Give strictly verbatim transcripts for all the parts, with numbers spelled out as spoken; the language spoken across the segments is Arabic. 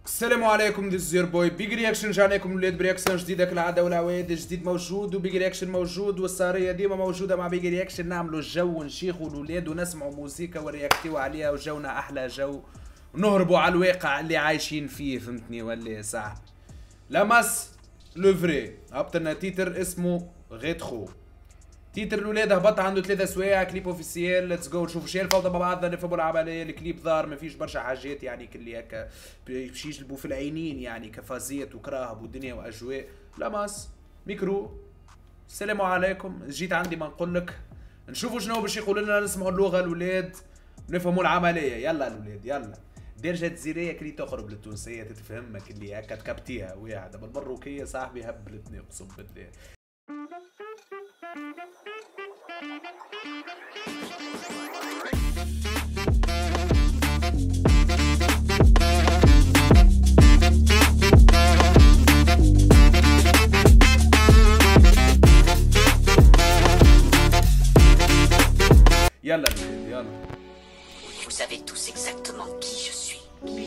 السلام عليكم، ذيس يور بوي بيج رياكشن. جانا لكم ولاد برياكشن جديده كالعاده، والعوايد الجديد موجود وبيج رياكشن موجود والساريه ديما موجوده. مع بيج رياكشن نعملوا الجو ونشيخوا الولاد ونسمعوا موسيقى ورياكتيو عليها وجونا احلى جو ونهربوا على الواقع اللي عايشين فيه. فهمتني ولا صاحبي؟ لمس لو فري هبط لنا تيتر اسمه غيتخو. تيتر الولاد هبط عنده ثلاثة سوايع، كليب اوفيسيال. ليتس جو نشوفوا شي الفوضى مع بعضنا، نفهموا العمليه. الكليب ظهر ما فيش برشا حاجات يعني كلي هكا باش يجلبوا في العينين، يعني كفازيت وكراهب ودنيا واجواء. لمس ميكرو. السلام عليكم، جيت عندي ما نقول لك نشوفوا شنو باش يقولوا لنا، نسمعوا اللغه الولاد نفهموا العمليه. يلا الولاد يلا. درجة جزيرية كلي تخرب للتونسية تتفهمك اللي هكا تكبتيها واحدة بالمروكية صاحبي هبلتني اقسم بالله. يلا يلا. Vous savez tous exactement qui je suis.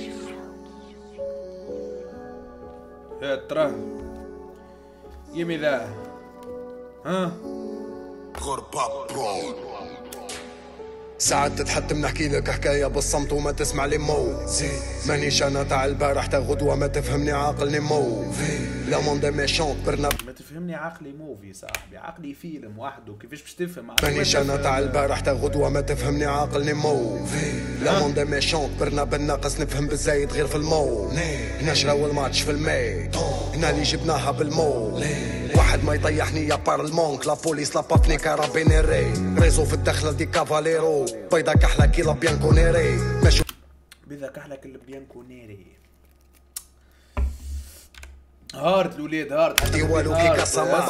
يا ترى يمي ذا ها ساعات تتحتم نحكي لك حكاية بالصمت وما تسمع لي مو. مانيش انا تاع البارح تا غدوة ما تفهمني عاقلني مو. لا موند ميشون برنا ما تفهمني عقلي موفي صاحبي، عقلي فيلم وحده كيفاش باش تفهم؟ مانيش انا تاع البارح تا غدوة ما تفهمني عاقلني مو. لا موند ميشون برنا بالناقص نفهم بالزايد غير في المو. هنا شراو الماتش في المي، هنا اللي جبناها بالمو. واحد ما يطيحني يا بارلمونك، لا بوليس لا بافني كارابينيري. ريزو في الدخلة دي كافاليرو، بيضا كحلة كي لا بيانكونيري. ماشي بيضا كحلة كي لا بيانكونيري. هارد الولاد هارد. دي والو كي كاسامار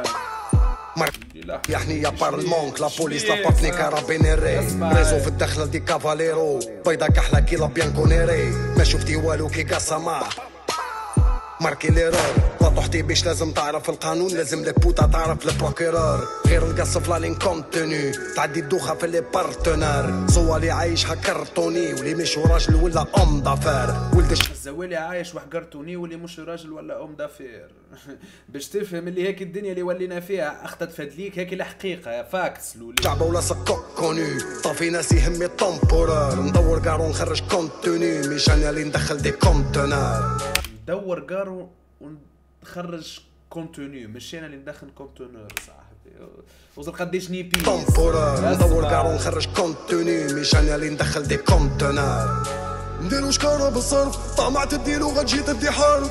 يعني يا بارلمونك، لا بوليس لا بافني كارابينيري. ريزو في الدخلة دي كافاليرو، بيضا كحلة كي لا بيانكونيري. ما شفتي والو كي كاسامار ماركي ليرور. لا تحتي بيش لازم تعرف القانون، لازم لك بوتا تعرف البروكيرور. غير القصف لا لين كونتوني تعدي الدوخه في لي بارتنر. زوالي عايش هكرتوني واللي مش راجل ولا ام دافير. ولد الزوالي عايش وحقرتوني واللي مش راجل ولا ام دافير. باش تفهم اللي هيك الدنيا اللي ولينا فيها اخطت فدليك هيك الحقيقه فاكس لولي. شعبه ولا سكوك كوني طافي ناس يهمي طومبورور. ندور كارو نخرج كونتوني مش انا اللي ندخل دي كونتونر. ندور كارو ونخرج كونتوني مش انا اللي ندخل كونتونر صاحبي. وصل قديش ني بيس طومبورور. ندور كارو نخرج كونتوني مش انا اللي ندخل دي كونتونر. نديرو شكارة بالصرف طمع تديلو غتجي تدي حارب.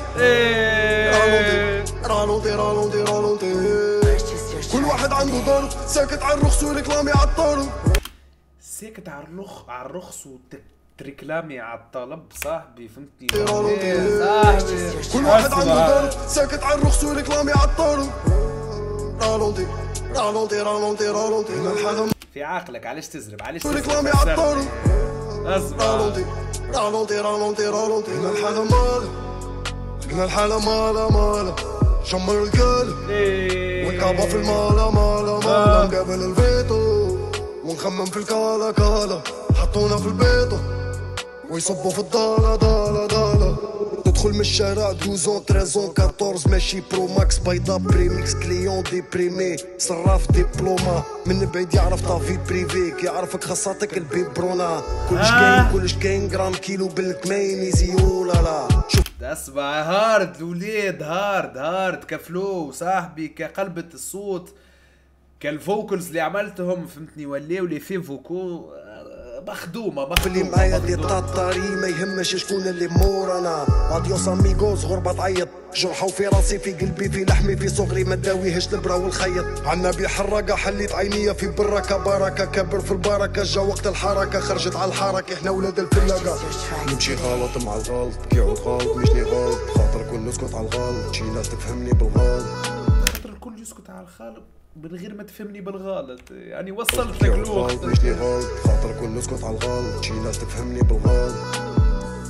رالونتي رالونتي رالونتي رالونتي. كل واحد عنده ضرب ساكت على الرخص وريكلامي على الطرب. ساكت على الرخ على الرخص وتريكلامي على الطلب صاحبي. فهمتني صاحبي؟ كل واحد عنده ضرب ساكت على الرخص وريكلامي على الطرب. رالونتي رالونتي رالونتي رالونتي. الحاجة في عقلك علاش تزرب علاش ريكلامي على الطرب. اسمع رالونتي رالونتي رالونتي رالونتي. قلنا الحالة مالها قلنا الحالة مالها مالها. شمر القلب والكعبة في المالة مالها مالها. مقابل الفيتو ونخمم في الكالا كالا. حطونا في البيضة ويصبوا في الضالة ضالة ضالة. تدخل من الشارع دوزون تريزون كاتورز ماشي برو ماكس. بيضا بريميكس كليون ديبريمي صراف ديبلوما. من بعيد يعرف طافي بريفيك يعرفك خاصاتك البيبرونا. كلش كاين كلش كاين جرام كيلو بالكمين يزيو لا لا. شوف اسمع هارد الولاد هارد هارد كفلو صاحبي كقلبة الصوت كالفوكلز اللي عملتهم. فهمتني ولاو لي في فوكو مخدومه مخدومه. اللي معايا دي طاطاري ما يهمش شكون اللي مورانا. اديوس اميغوز غربة تعيط جرحوا في راسي في قلبي في لحمي في صغري ما داويهش البرا والخيط. عالنبي حرقة حليت عينيا في بركة بركة كبر في البركة. جا وقت الحركة خرجت على الحركة. احنا ولاد الفلاقة نمشي غلط مع الغلط كيعود غلط مشني غلط. خاطر كل نسكت على الغلط شي ناس تفهمني بالغلط. خاطر الكل يسكت على الخالق من غير ما تفهمني بالغلط. يعني وصلت لك الوقت مشني غلط. خاطر كل نسكت على الغلط شي ناس تفهمني بالغلط.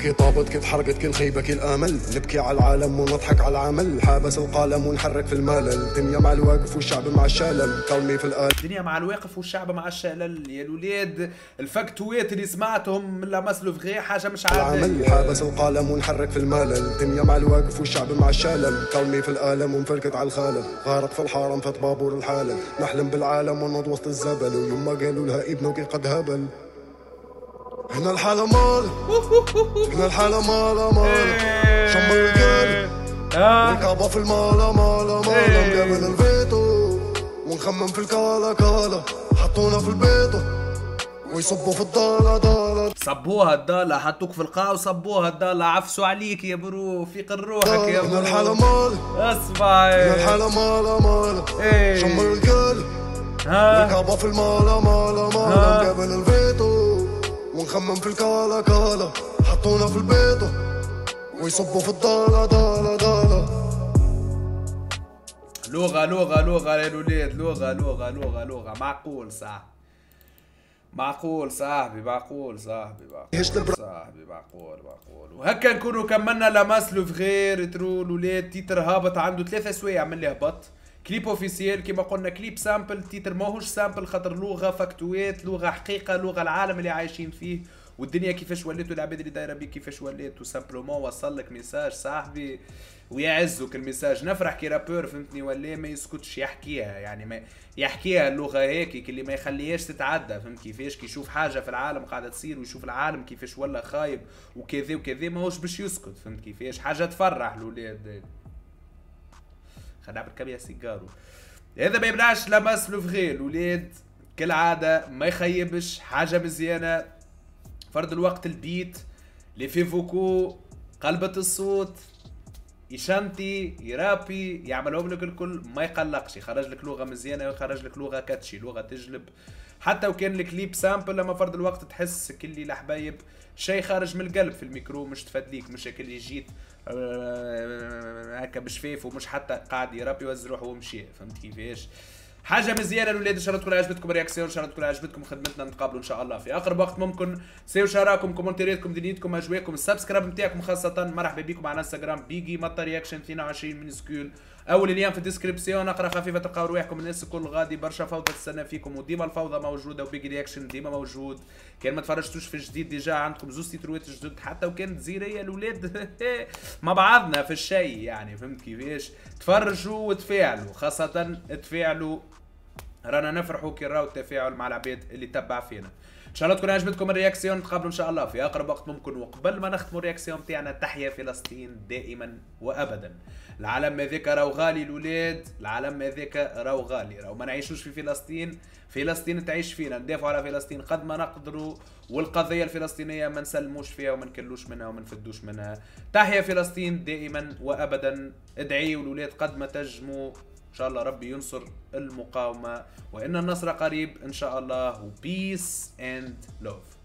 كي طابت كي تحرقت كي الخيبة كي الامل، نبكي على العالم ونضحك على العمل، حابس القلم ونحرك في الملل، الدنيا مع الواقف والشعب مع الشلل، كلمي في الآل الدنيا مع الواقف والشعب مع الشلل. يا الولاد الفاكتوات اللي سمعتهم من لاماسلو فغي حاجه مش عاديه. حابس القلم ونحرك في الملل، الدنيا مع الواقف والشعب مع الشلل، كلمي في الالم ومفركت على الخالد، غارق في الحرم في طبابور الحالل، نحلم بالعالم ونض وسط الزبل، ويوم ما قالوا لها ابنك قد هبل. هنا الحالة مال هنا الحالة مالا مالا، شمر القلب والكعبة في المالا مالا مالا، مقابل الفيتو ونخمم في الكالا كالا، حطونا في البيتو ويصبوا في الضالة ضالة، صبوها الضالة حطوك في القاع وصبوها الضالة، عفسوا عليك يا برو، فيق روحك يا برو. هنا الحالة مال اسمع هنا الحالة مالا مالا، شمر القلب والكعبة في المالا مالا مالا، مقابل الفيتو ونخمم في الكالا كالا، حطونا في البيضة ويصبوا في الضالة ضالة ضالة. لغة لغة لغة يا الولاد، لغة لغة لغة لغة معقول صح معقول صاحبي معقول صاحبي معقول صاحبي معقول معقول. وهكا نكونوا كملنا لاماسلو فغير ترو الولاد. تيتر هابط عنده ثلاثة سوايع من اللي هبط. كليب اوفيسيال كيما قلنا، كليب سامبل، تيتر ماهوش سامبل خاطر لغه فاكتوات، لغه حقيقه، لغه العالم اللي عايشين فيه والدنيا كيفاش ولات والعباد اللي دايره بيه كيفاش ولات، وسامبلومون وصل لك ميساج صاحبي ويعزك الميساج. نفرح كي رابور فهمتني ولا ما يسكتش يحكيها، يعني ما يحكيها اللغه هيك اللي ما يخليهاش تتعدى. فهمت كيفاش؟ كي يشوف حاجه في العالم قاعده تصير ويشوف العالم كيفاش ولا خايب وكذا وكذا ماهوش باش يسكت. فهمت كيفاش؟ حاجه تفرح الاولاد. خلينا نعمل كم يا سيجارو. هذا ما يمنعش لاماسلو فغي الولاد كالعاده ما يخيبش، حاجه مزيانه. فرد الوقت البيت لي في فوكو قلبة الصوت يشنتي يرابي يعملهم لك الكل، ما يقلقش، يخرج لك لغه مزيانه ويخرج لك لغه كاتشي، لغه تجلب. حتى وكان الكليب سامبل لما فرد الوقت تحس كلي الحبايب شيء خارج من القلب في الميكرو، مش تفدليك، مش اللي جيت هكا بشفاف ومش حتى قاعد يربي يوزر روحه ومشي. فهمت كيفاش؟ حاجه مزيانه الاولاد. ان شاء الله تكون عجبتكم الرياكسيون، ان شاء الله تكون عجبتكم خدمتنا. نتقابلوا ان شاء الله في اقرب وقت ممكن. سيو شراكم، كومنتيراتكم، دنيتكم، اجواءكم، السبسكرايب نتاعكم خاصه. مرحبا بكم على انستغرام بيجي مطر رياكشن اثنين وعشرين من سكول. اول اللين في الديسكريبسيون. اقرا خفيفه تلقاو رواحكم. الناس الكل غادي برشا فوضى تستنى فيكم، وديما الفوضى موجوده وبيجي رياكشن ديما موجود. كان ما تفرجتوش في الجديد ديجا عندكم زوز تيتروات جدد، حتى وكانت زيريه الاولاد مع بعضنا في الشيء يعني. فهمت كيفاش؟ تفرجوا وتفاعلوا، خاصه تفاعلوا، رانا نفرحوا كي نراو التفاعل مع العباد اللي تبع فينا. ان شاء الله تكون عجبتكم الرياكسيون. نتقابلوا ان شاء الله في اقرب وقت ممكن. وقبل ما نختموا الرياكسيون تاعنا، تحيا فلسطين دائما وابدا. العالم هذاك راهو غالي الاولاد، العالم هذاك راهو غالي، راهو ما نعيشوش في فلسطين، فلسطين تعيش فينا. ندافعوا على فلسطين قد ما نقدروا، والقضيه الفلسطينيه ما نسلموش فيها وما نكلوش منها وما نفدوش منها. تحيا فلسطين دائما وابدا. ادعيوا الاولاد قد ما تجموا، ان شاء الله ربي ينصر المقاومه، وان النصر قريب ان شاء الله. وبيس اند لوف.